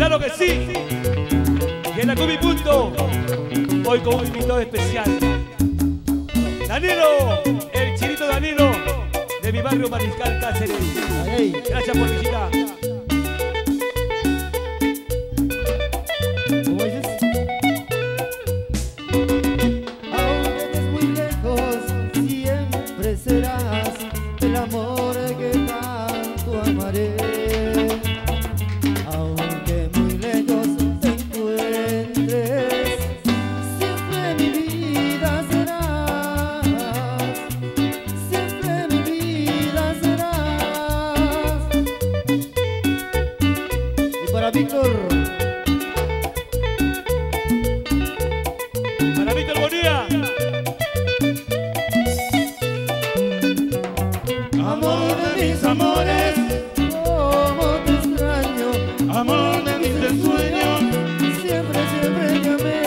Claro que sí. Y en la Cubi Punto, hoy con un invitado especial. Danilo, el chinito Danilo, de mi barrio Mariscal Cáceres. Gracias por visitar. ¿Cómo dices? Aunque estés muy lejos, siempre serás el amor que tanto amaré. Aunque muy lejos te encuentres, siempre mi vida serás. Siempre mi vida serás. Y para Víctor. Para Víctor Bonilla. Amor de mis amores, cómo te extraño. Amor de mis ensueños, siempre, siempre te amé.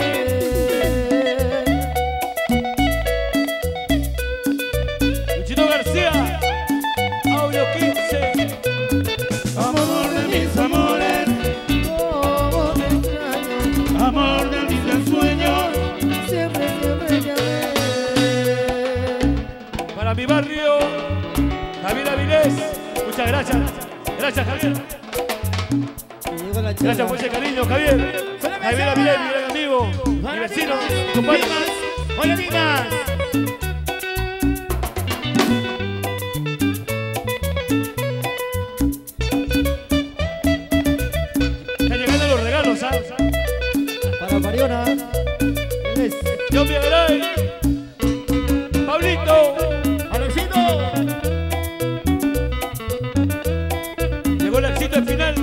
Luchino García, Audio 15. Amor de mis amores, cómo te extraño. Amor de mis ensueños, siempre, siempre te amé. Para mi barrio, Javier Avilés. Muchas gracias. Gracias, Javier. Llegó la chela. Gracias por ese cariño, Javier. Javier Avilés, mi gran amigo, mi vecino, mi compadre. Hola, amigas. Están llegando los regalos, ¿sabes? Para Mariona, él es John Viagaray, Pablito. Alexito. Llegó el éxito al final.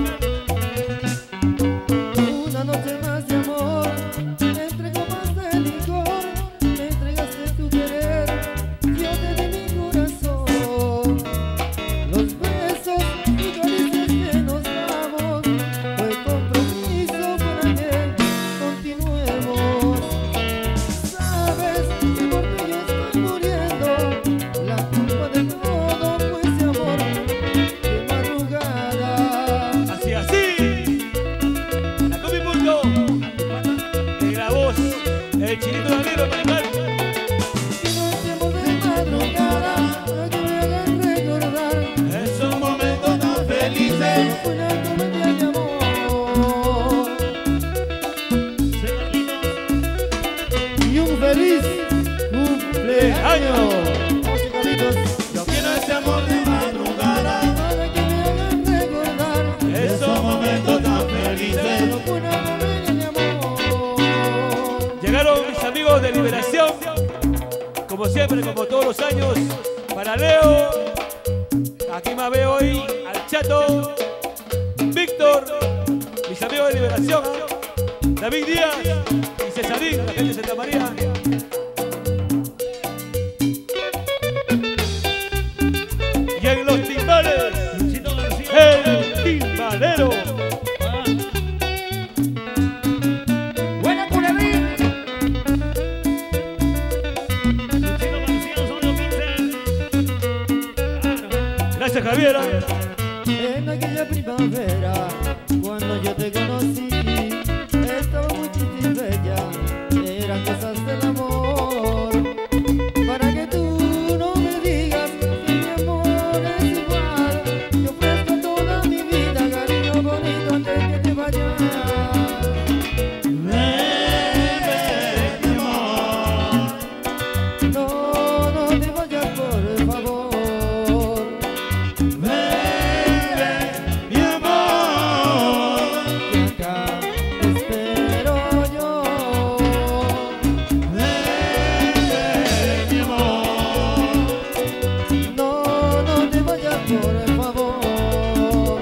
una noche más de amor. Me entrego más de licor. Me entregaste tu querer. Yo te di mi corazón. Los besos y caricias que nos damos fue compromiso para que continuemos. Sabes que por ti yo estoy muriendo. La culpa de todo fue ese amor de madrugada. Así, así. La Cubi Punto. Y la voz, el chinito Danilo, Mariscal. Que no estemos de madrugada, para que me hagan recordar Esos momentos tan felices. Una comedia de amor y un feliz cumpleaños. Vamos, Carlitos. Yo quiero ese amor de madrugada. Para que me hagan recordar Esos momentos tan felices. una comedia de amor. Llegaron mis amigos de Liberación, como siempre, como todos los años, para Leo, aquí más veo hoy al Chato, Víctor, mis amigos de Liberación, David Díaz y Cesarín, la gente de Santa María. Y en los timbales, Luchito García. el timbalero. Buena Culevín. Luchito García, Audio 15. Gracias, Javier. En aquella primavera, cuando yo te conocí, estaba muy triste y bella, eran cosas del amor. Para que tú no me digas que mi amor es igual, yo ofrezco toda mi vida, cariño bonito, antes que te vayas. Bebe, mi amor. No, no te vayas, por favor. Bebe, mi amor. Que acá te espero yo. Bebe, mi amor. No, no te vayas, por favor.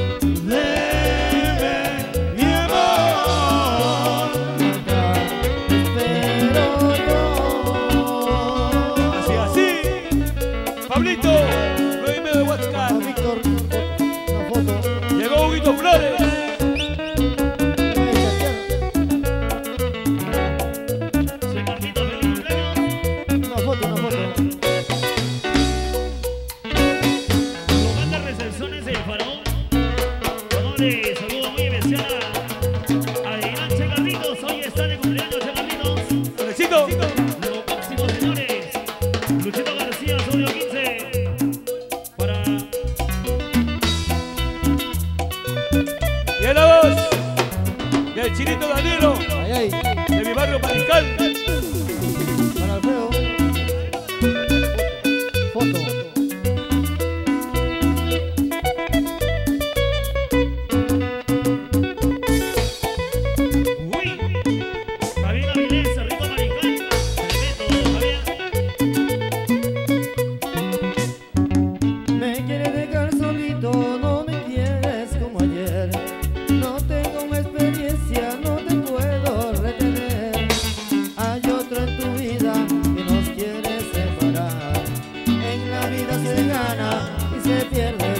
Bebe, mi amor. Acá te espero yo. Así, así. Pablito, 9:30 de A WhatsApp. Víctor, una foto. Llegó Huguito Flores. Soy Carlito, feliz cumpleaños. Una foto, una foto. Comanda Recepciones El Faraón. Con un saludo muy especial Chinito Danilo, Ay, ay, de mi barrio Mariscal. para Alfredo. Foto. Uy, Javier Avilés, Cerrito Mariscal. Tremendo, Javier. Me quieres dejar solito, no me quieres como ayer. No tengo experiencia, no te puedo retener. Hay otro en tu vida que nos quiere separar. En la vida se gana y se pierde